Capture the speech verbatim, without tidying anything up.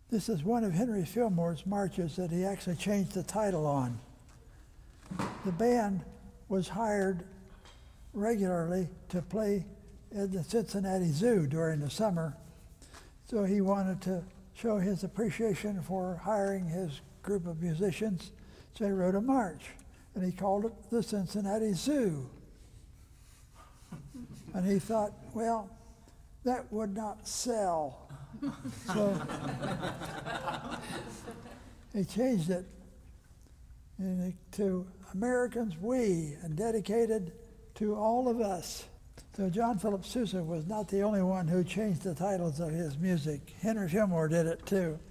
This is one of Henry Fillmore's marches that he actually changed the title on. The band was hired regularly to play at the Cincinnati Zoo during the summer, so he wanted to show his appreciation for hiring his group of musicians, so he wrote a march, and he called it the Cincinnati Zoo. And he thought, well, that would not sell. So he changed it to Americans We, and dedicated to all of us. So John Philip Sousa was not the only one who changed the titles of his music. Henry Fillmore did it too.